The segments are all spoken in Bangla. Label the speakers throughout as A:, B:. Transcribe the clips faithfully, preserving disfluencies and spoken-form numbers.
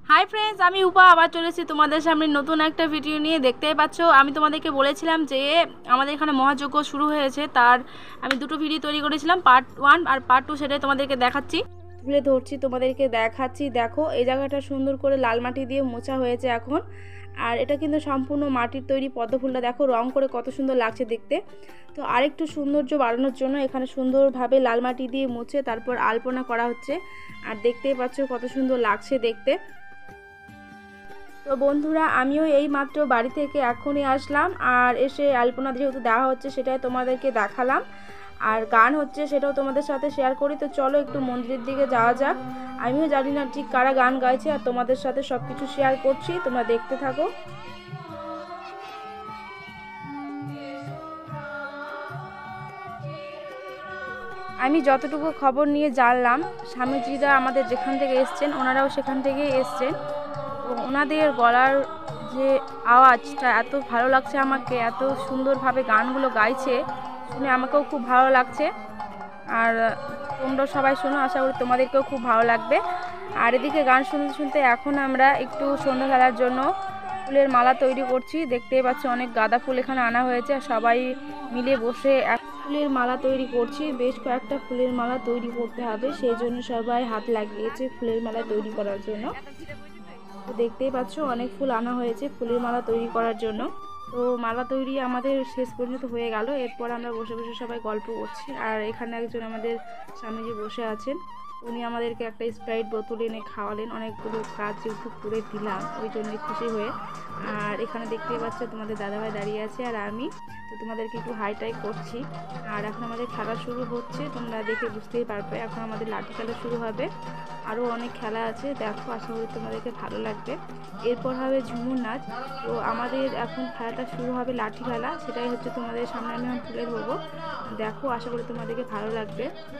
A: হাই ফ্রেন্ডস, আমি উপা আবার চলেছি তোমাদের সামনে নতুন একটা ভিডিও নিয়ে। দেখতেই পাচ্ছ আমি তোমাদেরকে বলেছিলাম যে আমাদের এখানে মহাযজ্ঞ শুরু হয়েছে, তার আমি দুটো ভিডিও তৈরি করেছিলাম, পার্ট ওয়ান আর পার্ট টু। সেটাই তোমাদেরকে দেখাচ্ছি, তুলে ধরছি, তোমাদেরকে দেখাচ্ছি। দেখো এই জায়গাটা সুন্দর করে লাল মাটি দিয়ে মোছা হয়েছে এখন। আর এটা কিন্তু সম্পূর্ণ মাটির তৈরি পদ্মফুলটা দেখো রং করে কত সুন্দর লাগছে দেখতে। তো আরেকটু সৌন্দর্য বাড়ানোর জন্য এখানে সুন্দরভাবে লাল মাটি দিয়ে মুছে তারপর আলপনা করা হচ্ছে। আর দেখতেই পাচ্ছ কত সুন্দর লাগছে দেখতে। তো বন্ধুরা, আমিও এই মাত্র বাড়ি থেকে এখনই আসলাম, আর এসে আলপনা যেহেতু দেওয়া হচ্ছে সেটাই তোমাদেরকে দেখালাম। আর গান হচ্ছে সেটাও তোমাদের সাথে শেয়ার করি। তো চলো একটু মন্দিরের দিকে যাওয়া যাক। আমিও জানি না ঠিক কারা গান গাইছে, আর তোমাদের সাথে সব কিছু শেয়ার করছি, তোমরা দেখতে থাকো। আমি যতটুকু খবর নিয়ে জানলাম, স্বামীজিরা আমাদের যেখান থেকে এসছেন ওনারাও সেখান থেকেই এসছেন। তো ওনাদের গলার যে আওয়াজটা এত ভালো লাগছে আমাকে, এত সুন্দরভাবে গানগুলো গাইছে, শুনে আমাকেও খুব ভালো লাগছে। আর তোমরা সবাই শোনো, আশা করি তোমাদেরকেও খুব ভালো লাগবে। আর এদিকে গান শুনতে শুনতে এখন আমরা একটু সন্ধ্যাবেলার জন্য ফুলের মালা তৈরি করছি। দেখতেই পাচ্ছি অনেক গাঁদা ফুল এখানে আনা হয়েছে, সবাই মিলে বসে এক ফুলের মালা তৈরি করছি। বেশ কয়েকটা ফুলের মালা তৈরি করতে হবে, সেই জন্য সবাই হাত লাগিয়েছে ফুলের মালা তৈরি করার জন্য। তো দেখতেই পাচ্ছ অনেক ফুল আনা হয়েছে ফুলের মালা তৈরি করার জন্য। তো মালা তৈরি আমাদের শেষ পর্যন্ত হয়ে গেল। এরপর আমরা বসে বসে সবাই গল্প করছি। আর এখানে একজন আমাদের স্বামীজি বসে আছেন, উনি আমাদেরকে একটা স্প্রাইট বোতল এনে খাওয়ালেন। অনেকগুলো কাজ যেহেতু করে দিলাম ওই জন্য খুশি হয়ে। আর এখানে দেখতেই পাচ্ছ তোমাদের দাদাভাই দাঁড়িয়ে আছে আর আমি, তো তোমাদেরকে একটু হাইটাই করছি। আর এখন আমাদের খেলা শুরু হচ্ছে, তোমরা দেখে বুঝতেই পারবে। এখন আমাদের লাঠি খেলা শুরু হবে, আরও অনেক খেলা আছে, দেখো আশা করি তোমাদেরকে ভালো লাগবে। এরপর হবে ঝুমুর নাচ। তো আমাদের এখন খেলাটা শুরু হবে লাঠি খেলা, সেটাই হচ্ছে তোমাদের সামনে আমি এখন তুলে ধরবো। দেখো আশা করি তোমাদেরকে ভালো লাগবে।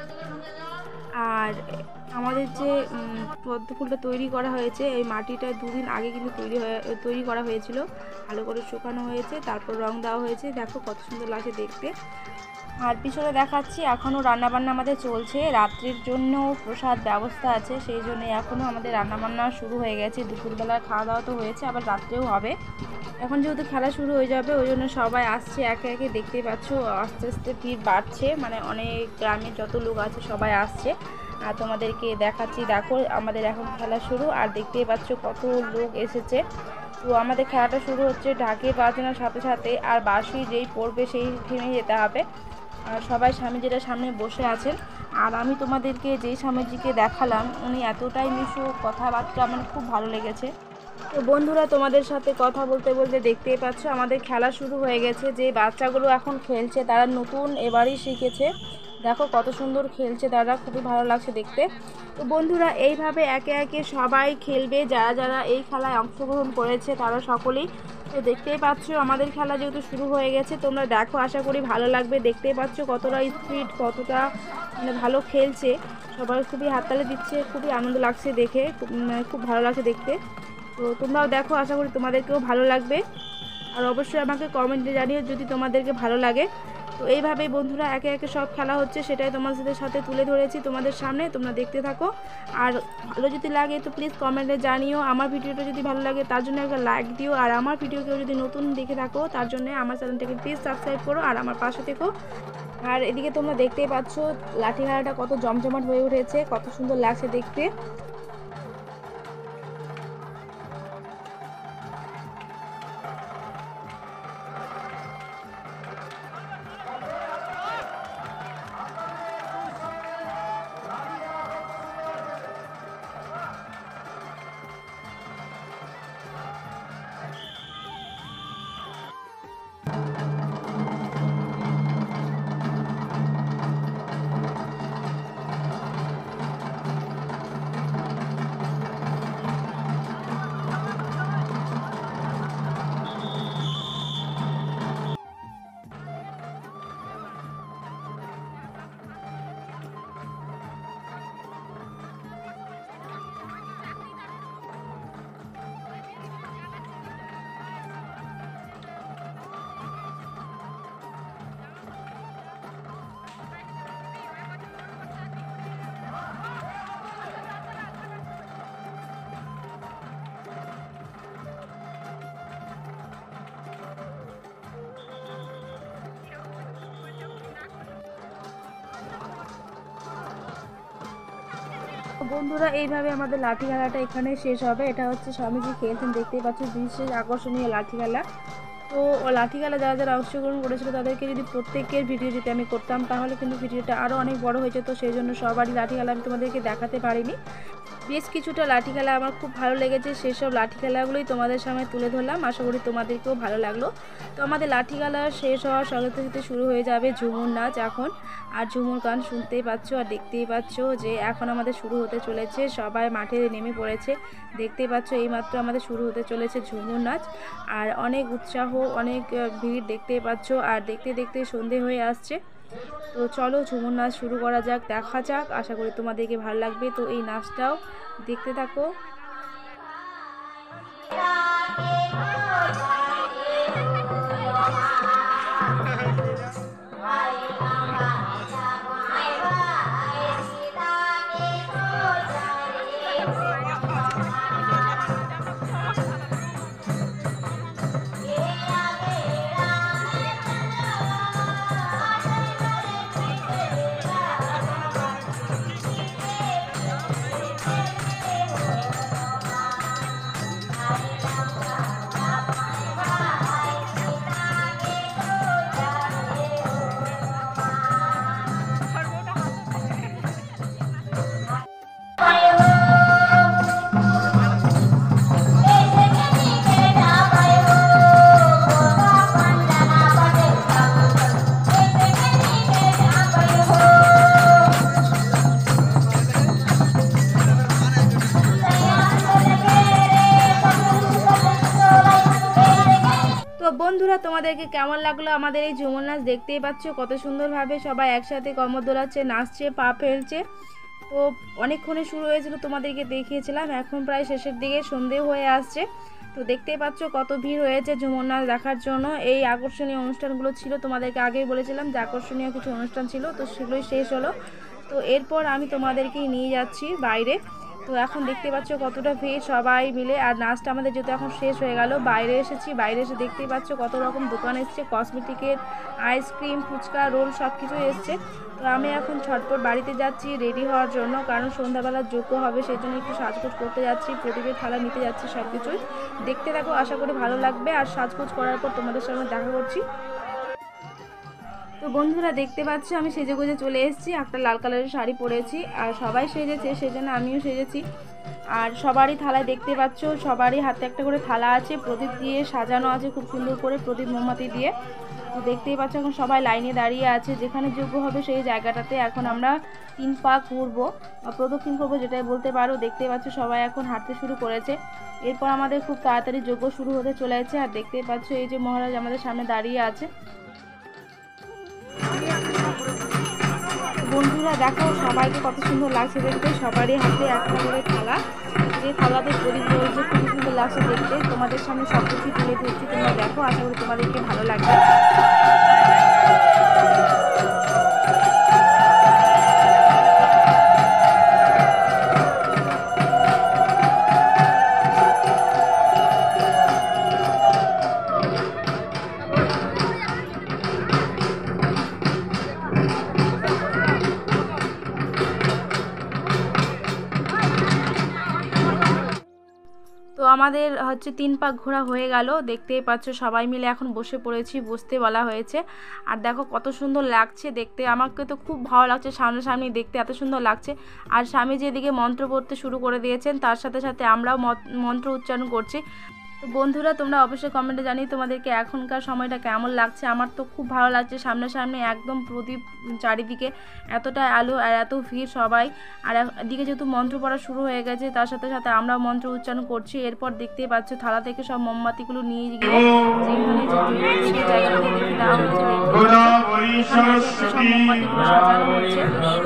A: আর আমাদের যে পদ্ম ফুলটা তৈরি করা হয়েছে, এই মাটিটা দুদিন আগে কিন্তু তৈরি হয়ে তৈরি করা হয়েছিল, ভালো করে শুকানো হয়েছে, তারপর রং দেওয়া হয়েছে। দেখো কত সুন্দর লাগছে দেখতে। আর পিছনে দেখাচ্ছি এখনও রান্নাবান্না আমাদের চলছে, রাত্রির জন্য প্রসাদ ব্যবস্থা আছে, সেই জন্য এখনও আমাদের রান্নাবান্না শুরু হয়ে গেছে। দুপুরবেলার খাওয়া দাওয়া তো হয়েছে, আবার রাত্রেও হবে। এখন যেহেতু খেলা শুরু হয়ে যাবে ওই জন্য সবাই আসছে একে একে, দেখতেই পাচ্ছ আস্তে আস্তে ভিড় বাড়ছে, মানে অনেক গ্রামের যত লোক আছে সবাই আসছে। আর তোমাদেরকে দেখাচ্ছি, দেখো আমাদের এখন খেলা শুরু, আর দেখতেই পাচ্ছ কত লোক এসেছে। তো আমাদের খেলাটা শুরু হচ্ছে ঢাকে বাজানোর সাথে সাথে, আর বাঁশি যেই পড়বে সেই থেমে যেতে হবে। আর সবাই স্বামীজিরা সামনে বসে আছেন। আর আমি তোমাদেরকে যেই স্বামীজিকে দেখালাম উনি এতটাই মিশুক, কথাবার্তা আমার খুব ভালো লেগেছে। তো বন্ধুরা, তোমাদের সাথে কথা বলতে বলতে দেখতেই পাচ্ছ আমাদের খেলা শুরু হয়ে গেছে। যে বাচ্চাগুলো এখন খেলছে তারা নতুন এবারই শিখেছে, দেখো কত সুন্দর খেলছে তারা, খুবই ভালো লাগছে দেখতে। তো বন্ধুরা, এইভাবে একে একে সবাই খেলবে, যারা যারা এই খেলায় অংশগ্রহণ করেছে তারা সকলেই। তো দেখতেই পাচ্ছ আমাদের খেলা যেহেতু শুরু হয়ে গেছে, তোমরা দেখো আশা করি ভালো লাগবে। দেখতেই পাচ্ছ কতটা স্পিড, কতটা মানে ভালো খেলছে সবাই, খুবই হাততালি দিচ্ছে, খুবই আনন্দ লাগছে দেখে, মানে খুব ভালো লাগছে দেখতে। তো তোমরাও দেখো, আশা করি তোমাদেরকেও ভালো লাগবে। আর অবশ্যই আমাকে কমেন্টে জানিও যদি তোমাদেরকে ভালো লাগে। তো এইভাবেই বন্ধুরা একে একে সব খেলা হচ্ছে, সেটাই তোমাদের সাথে তুলে ধরেছি তোমাদের সামনে, তোমরা দেখতে থাকো। আর ভালো যদি লাগে তো প্লিজ কমেন্টে জানিও। আমার ভিডিওটা যদি ভালো লাগে তার জন্য একটা লাইক দিও, আর আমার ভিডিও কেউ যদি নতুন দেখে থাকো তার জন্য আমার চ্যানেলটাকে প্লিজ সাবস্ক্রাইব করো আর আমার পাশে থেকো। আর এদিকে তোমরা দেখতেই পাচ্ছ লাঠি খেলাটা কত জমজমাট হয়ে উঠেছে, কত সুন্দর লাগছে দেখতে। বন্ধুরা এইভাবে আমাদের লাঠি খেলাটা এখানে শেষ হবে। এটা হচ্ছে স্বামীজি খেলছেন, দেখতেই পাচ্ছ বিশেষ আকর্ষণীয় লাঠি খেলা। তো লাঠি খেলা যারা যারা অংশগ্রহণ করেছিল তাদেরকে যদি প্রত্যেকের ভিডিও যদি আমি করতাম তাহলে কিন্তু ভিডিওটা আরও অনেক বড় হয়ে যেত। সেই জন্য সবারই লাঠি খেলা আমি তোমাদেরকে দেখাতে পারিনি। বেশ কিছুটা লাঠি খেলা আমার খুব ভালো লেগেছে, সেসব লাঠি খেলাগুলোই তোমাদের সামনে তুলে ধরলাম। আশা করি তোমাদেরকেও ভালো লাগলো। তো আমাদের লাঠি খেলা শেষ হওয়ার সাথে সাথে শুরু হয়ে যাবে ঝুমুর নাচ এখন। আর ঝুমুর গান শুনতেই পাচ্ছ আর দেখতেই পাচ্ছ যে এখন আমাদের শুরু হতে চলেছে। সবাই মাঠে নেমে পড়েছে, দেখতেই পাচ্ছ এইমাত্র আমাদের শুরু হতে চলেছে ঝুমুর নাচ। আর অনেক উৎসাহ, অনেক ভিড় দেখতেই পাচ্ছ। আর দেখতে দেখতে সন্ধে হয়ে আসছে। তো চলো ঝুমুর নাচ শুরু করা যাক, দেখা যাক। আশা করি তোমাদেরকে ভালো লাগবে। তো এই নাচটাও দেখতে থাকো। বন্ধুরা তোমাদেরকে কেমন লাগলো আমাদের এই ঝুমুর নাচ? দেখতেই পাচ্ছ কত সুন্দরভাবে সবাই একসাথে কমর দোলাচ্ছে, নাচছে, পা ফেলছে। তো অনেকক্ষণে শুরু হয়েছিল, তোমাদেরকে দেখিয়েছিলাম। এখন প্রায় শেষের দিকে সন্ধে হয়ে আসছে। তো দেখতেই পাচ্ছ কত ভিড় হয়েছে ঝুমুর নাচ দেখার জন্য। এই আকর্ষণীয় অনুষ্ঠানগুলো ছিল, তোমাদেরকে আগেই বলেছিলাম যে আকর্ষণীয় কিছু অনুষ্ঠান ছিল, তো সেগুলোই শেষ হলো। তো এরপর আমি তোমাদেরকে নিয়ে যাচ্ছি বাইরে। তো এখন দেখতে পাচ্ছ কতটা ভিড় সবাই মিলে। আর নাচটা আমাদের যেহেতু এখন শেষ হয়ে গেল, বাইরে এসেছি। বাইরে এসে দেখতেই পাচ্ছ কত রকম দোকান এসছে, কসমেটিকের, আইসক্রিম, ফুচকা, রোল সব কিছুই এসছে। তো আমি এখন ছটপট বাড়িতে যাচ্ছি রেডি হওয়ার জন্য, কারণ সন্ধ্যাবেলার যোগ্য হবে, সেই জন্য একটু সাজগোজ করতে যাচ্ছি, প্রদীপের থালা নিতে যাচ্ছি, সব কিছুই দেখতে থাকো। আশা করি ভালো লাগবে। আর সাজগোজ করার পর তোমাদের সঙ্গে দেখা করছি। তো বন্ধুরা দেখতে পাচ্ছ আমি সেজে গুজে চলে এসেছি, একটা লাল কালারের শাড়ি পরেছি। আর সবাই সেজেছে, সেজন্য আমিও সেজেছি। আর সবারই থালায় দেখতে পাচ্ছ সবারই হাতে একটা করে থালা আছে, প্রদীপ দিয়ে সাজানো আছে খুব সুন্দর করে, প্রদীপ মোমবাতি দিয়ে। তো দেখতেই পাচ্ছ এখন সবাই লাইনে দাঁড়িয়ে আছে, যেখানে যোগ্য হবে সেই জায়গাটাতে এখন আমরা তিন পা ঘুরবো বা প্রদক্ষিণ করবো, যেটাই বলতে পারো। দেখতেই পাচ্ছ সবাই এখন হাঁটতে শুরু করেছে। এরপর আমাদের খুব তাড়াতাড়ি যোগ্য শুরু হতে চলেছে। আর দেখতেই পাচ্ছ এই যে মহারাজ আমাদের সামনে দাঁড়িয়ে আছে। বন্ধুরা দেখো সবাইকে কত সুন্দর লাগছে দেখতে, সবারই হাতে একটা করে থালা, যে থালাতে প্রদীপ জ্বলছে, খুব সুন্দর লাগছে দেখতে। তোমাদের সামনে সব কিছু তুলে ধরছি, তোমরা দেখো, আশা করি তোমাদেরকে ভালো লাগবে। তো আমাদের হচ্ছে তিন পাক ঘোরা হয়ে গেল, দেখতেই পাচ্ছ সবাই মিলে এখন বসে পড়েছি, বসতে বলা হয়েছে। আর দেখো কত সুন্দর লাগছে দেখতে, আমাকে তো খুব ভালো লাগছে সামনাসামনি দেখতে, এত সুন্দর লাগছে। আর স্বামীজি এদিকে মন্ত্র পড়তে শুরু করে দিয়েছেন, তার সাথে সাথে আমরাও মন্ত্র উচ্চারণ করছি। তো বন্ধুরা তোমরা অবশ্যই কমেন্টে জানিয়ে তোমাদেরকে এখনকার সময়টা কেমন লাগছে। আমার তো খুব ভালো লাগছে, সামনাসামনি একদম প্রদীপ, চারিদিকে এতটা আলো আর এত ভিড় সবাই। আর এদিকে যেহেতু মন্ত্র পড়া শুরু হয়ে গেছে, তার সাথে সাথে আমরা মন্ত্র উচ্চারণ করছি। এরপর দেখতেই পাচ্ছ থালা থেকে সব মোমবাতিগুলো নিয়ে গিয়ে যেখানে যে জায়গাটাতে রেখে দেওয়া হচ্ছে, সব মোমবাতিগুলো সাজানো হচ্ছে।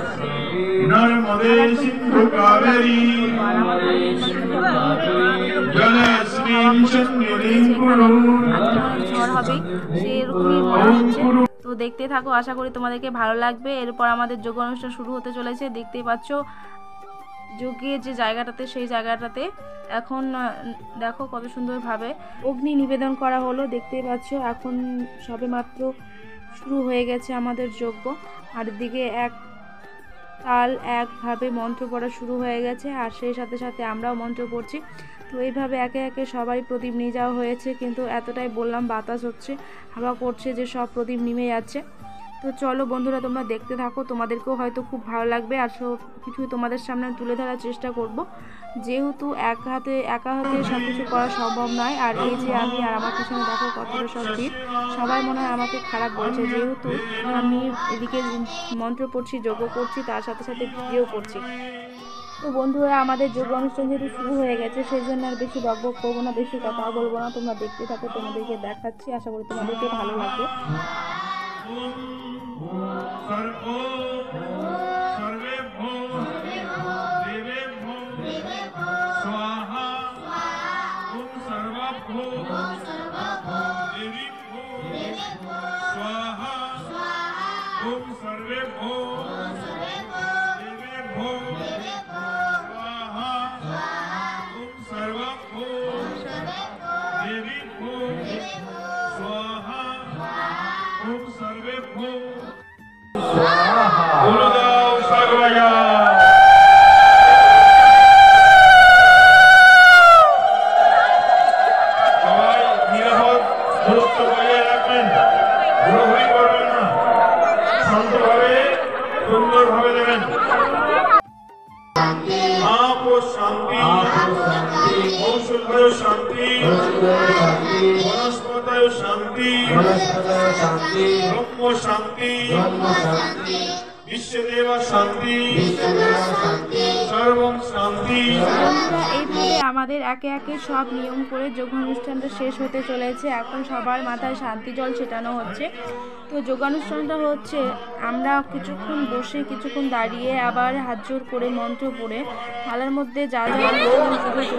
A: ঝড় হবে সেরকমই মনে হচ্ছে। তো দেখতে থাকো, আশা করি তোমাদেরকে ভালো লাগবে। এরপর আমাদের যোগ অনুষ্ঠান শুরু হতে চলেছে, দেখতেই পাচ্ছ যজ্ঞের যে জায়গাটাতে, সেই জায়গাটাতে এখন দেখো কত সুন্দরভাবে অগ্নি নিবেদন করা হলো। দেখতেই পাচ্ছ এখন সবে মাত্র শুরু হয়ে গেছে আমাদের যজ্ঞ। আর দিকে এক তাল একভাবে মন্ত্র পড়া শুরু হয়ে গেছে, আর সেই সাথে সাথে আমরাও মন্ত্র পড়ছি। তো এইভাবে একে একে সবাই প্রদীপ নিয়ে যাওয়া হয়েছে, কিন্তু এতটাই বললাম বাতাস হচ্ছে, হাওয়া করছে যে সব প্রদীপ নিমে যাচ্ছে। তো চলো বন্ধুরা, তোমরা দেখতে থাকো, তোমাদেরকেও হয়তো খুব ভালো লাগবে, আর সব কিছু তোমাদের সামনে তুলে ধরার চেষ্টা করব, যেহেতু এক হাতে একা হাতে সব কিছু করা সম্ভব নয়। আর এই যে আমি আর আমার পিছনে দেখো কতটা সব ভিড়, সবাই মনে হয় আমাকে খারাপ বলছে, যেহেতু আমি এদিকে মন্ত্র পড়ছি, যজ্ঞ করছি, তার সাথে সাথে ভিডিও করছি। তো বন্ধুরা, আমাদের যোগ্য অনুষ্ঠান যেহেতু শুরু হয়ে গেছে, সেই জন্য আর বেশি বকবক করবো না, বেশি কথা বলবো না, তোমরা দেখতে থাকো, তোমাদেরকে দেখাচ্ছি, আশা করি তোমাদেরকে ভালো লাগবে। এইভাবে আমাদের একে একে সব নিয়ম করে যোগানুষ্ঠানটা শেষ হতে চলেছে। এখন সবার মাথায় শান্তি জল ছেটানো হচ্ছে। তো যোগানুষ্ঠানটা হচ্ছে আমরা কিছুক্ষণ বসে, কিছুক্ষণ দাঁড়িয়ে, আবার হাত জোর করে মন্ত্র পড়ে থালার মধ্যে যা যা জন্য সব কিছু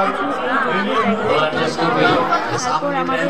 A: তারপর আমাদের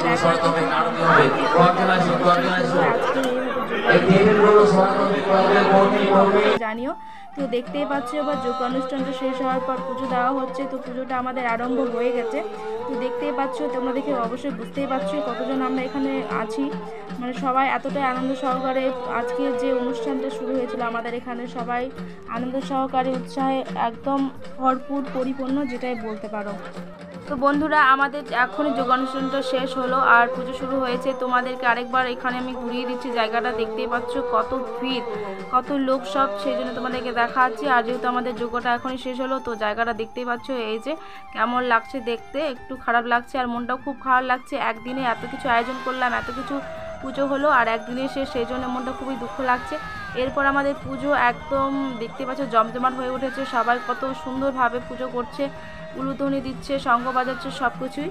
A: জানিও। তো দেখতেই পাচ্ছ, এবার যোগ্য অনুষ্ঠানটা শেষ হওয়ার পর পুজো দেওয়া হচ্ছে। তো পুজোটা আমাদের আরম্ভ হয়ে গেছে। তো দেখতেই পাচ্ছ, তোমরা দেখে অবশ্যই বুঝতেই পারছো কতজন আমরা এখানে আছি। মানে সবাই এতটাই আনন্দ সহকারে আজকে যে অনুষ্ঠানটা শুরু হয়েছিল আমাদের এখানে, সবাই আনন্দ সহকারে উৎসাহে একদম ভরপুর পরিপূর্ণ, যেটাই বলতে পারো। তো বন্ধুরা, আমাদের এখনই যোগ অনুষ্ঠানটা শেষ হলো আর পুজো শুরু হয়েছে। তোমাদেরকে আরেকবার এখানে আমি ঘুরিয়ে দিচ্ছি জায়গাটা, দেখতেই পাচ্ছ কত ভিড়, কত লোক সব, সেই জন্য তোমাদেরকে দেখাচ্ছি। আর যেহেতু আমাদের যোগটা এখনই শেষ হলো, তো জায়গাটা দেখতেই পাচ্ছ, এই যে কেমন লাগছে দেখতে, একটু খারাপ লাগছে আর মনটাও খুব খারাপ লাগছে। একদিনে এত কিছু আয়োজন করলাম, এত কিছু পুজো হলো আর একদিনে শেষ, সেই জন্য মনটা খুবই দুঃখ লাগছে। এরপর আমাদের পুজো একদম দেখতে পাচ্ছ জমজমাট হয়ে উঠেছে, সবাই কত সুন্দরভাবে পুজো করছে, উলুধ্বনি দিচ্ছে, শঙ্খ বাজাচ্ছে, সব কিছুই।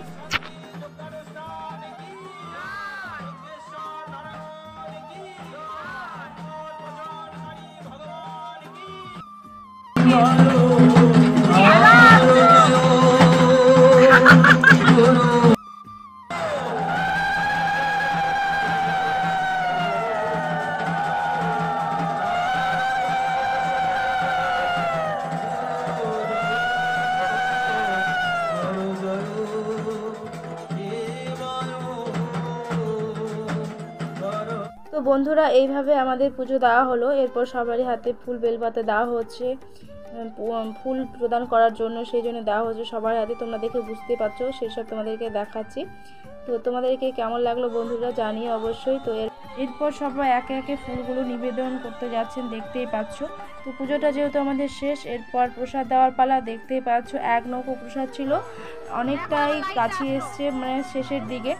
A: তো বন্ধুরা, এইভাবে আমাদের পুজো দেওয়া হলো। এরপর সবারই হাতে ফুল বেলপাতা দেওয়া হচ্ছে, ফুল প্রদান করার জন্য, সেই জন্য দেওয়া হচ্ছে সবার হাতে। তোমরা দেখে বুঝতে পারছো, সেসব তোমাদেরকে দেখাচ্ছি। তো তোমাদেরকে কেমন লাগলো বন্ধুরা জানিয়ে অবশ্যই। তো এর এরপর সবাই একে একে ফুলগুলো নিবেদন করতে যাচ্ছেন, দেখতেই পাচ্ছ। তো পুজোটা যেহেতু আমাদের শেষ, এরপর প্রসাদ দেওয়ার পালা। দেখতেই পাচ্ছ এক নৌকো প্রসাদ ছিল, অনেকটাই কাছে এসছে, মানে শেষের দিকে।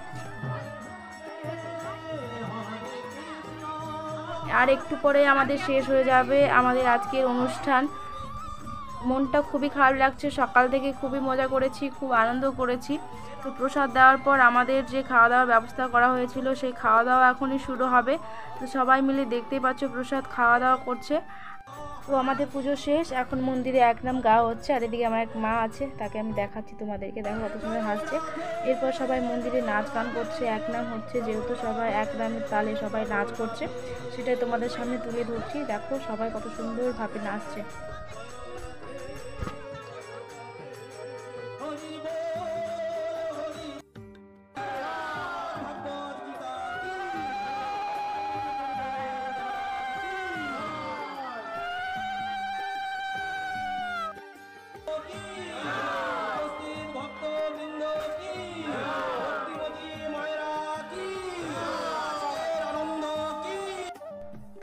A: আর একটু পরে আমাদের শেষ হয়ে যাবে আমাদের আজকের অনুষ্ঠান। মনটা খুবই খারাপ লাগছে, সকাল থেকে খুবই মজা করেছি, খুব আনন্দ করেছি। তো প্রসাদ দেওয়ার পর আমাদের যে খাওয়া দাওয়ার ব্যবস্থা করা হয়েছিল, সেই খাওয়া দাওয়া এখনই শুরু হবে। তো সবাই মিলে দেখতেই পাচ্ছ প্রসাদ খাওয়া দাওয়া করছে। তো আমাদের পুজো শেষ, এখন মন্দিরে এক নাম গাওয়া হচ্ছে। আর এদিকে আমার এক মা আছে, তাকে আমি দেখাচ্ছি তোমাদেরকে, দেখো কত সুন্দর হাসছে। এরপর সবাই মন্দিরে নাচ গান করছে, এক নাম হচ্ছে, যেহেতু সবাই এক নামের তালে সবাই নাচ করছে, সেটাই তোমাদের সামনে তুলে ধরছি। দেখো সবাই কত সুন্দরভাবে নাচছে।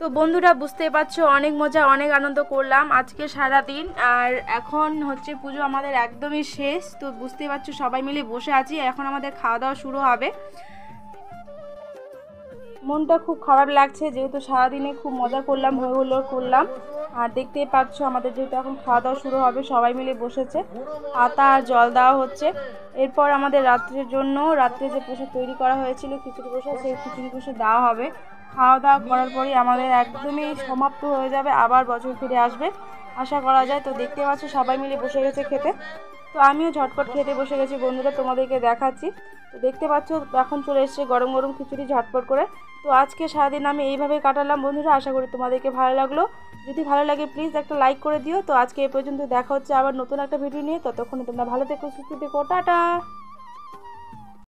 A: বন্ধুরা বুঝতেই পারছো অনেক মজা অনেক আনন্দ করলাম আজকে সারা দিন। আর এখন হচ্ছে পুজো আমাদের একদমই শেষ, তো বুঝতেই পারছো সবাই মিলে বসে আছি, এখন আমাদের খাওয়া দাওয়া শুরু হবে। মনটা খুব খারাপ লাগছে যেহেতু সারাদিনে খুব মজা করলাম, হই হুল্লোড় করলাম। আর দেখতেই পাচ্ছ আমাদের যেহেতু এখন খাওয়া দাওয়া শুরু হবে, সবাই মিলে বসেছে, পাতা আর জল দেওয়া হচ্ছে। এরপর আমাদের রাত্রের জন্য রাত্রে যে প্রসাদ তৈরি করা হয়েছিল খিচুড়ি প্রসাদ, সেই খিচুড়ি প্রসাদ দেওয়া হবে। খাওয়া দাওয়া করার পরই আমাদের একদমই সমাপ্ত হয়ে যাবে, আবার বছর ফিরে আসবে আশা করা যায়। তো দেখতে পাচ্ছ সবাই মিলে বসে গেছে খেতে, তো আমিও ঝটপট খেতে বসে গেছি বন্ধুরা, তোমাদেরকে দেখাচ্ছি। তো দেখতে পাচ্ছ এখন চলে এসছে গরম গরম খিচুড়ি ঝটপট করে। তো আজকে সারাদিন আমি এইভাবেই কাটালাম বন্ধুরা, আশা করি তোমাদেরকে ভালো লাগলো। যদি ভালো লাগে প্লিজ একটা লাইক করে দিও। তো আজকে এই পর্যন্ত, দেখা হচ্ছে আবার নতুন একটা ভিডিও নিয়ে, ততক্ষণে তোমরা ভালো থেকো, সুস্থ থেকো, টাটা।